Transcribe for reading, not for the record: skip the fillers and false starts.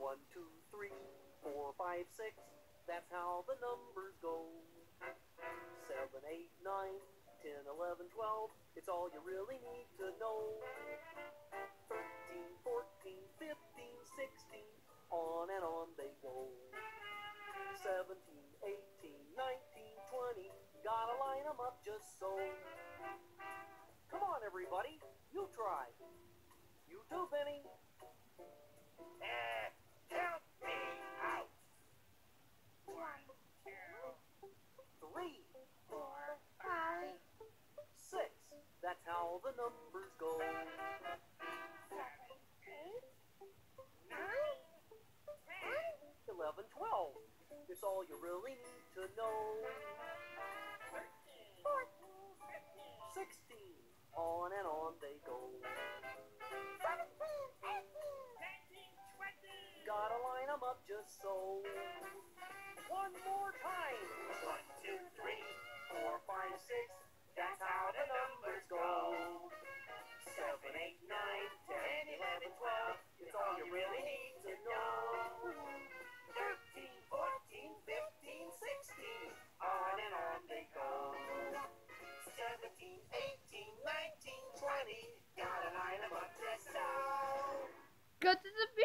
1, 2, 3, 4, 5, 6. That's how the numbers go. 7, 8, 9, 10, 11, 12. It's all you really need to know. 13, 14, 15, 16. On and on they go. 17, 18, 19, 20. Gotta line them up just so. Come on, everybody. You try. You too, Benny. Count me out. 1, 2, 3, 4, 5, 6. That's how the numbers go. 7, 8, 9, 10, 11, 12. It's all you really need to know. 13, 14, 15, 16. On and on they go. 17, 18, 19, 20. Gotta line them up just so. One more time. 1, 2, 3, 4, 5, 6. that's how the numbers go. 7, 8, 9, 10, 11, 12. It's all you really need to know. 13, 14, 15, 16. On and on they go. 17, 18, 19, 20. Gotta line them up just so. Go to the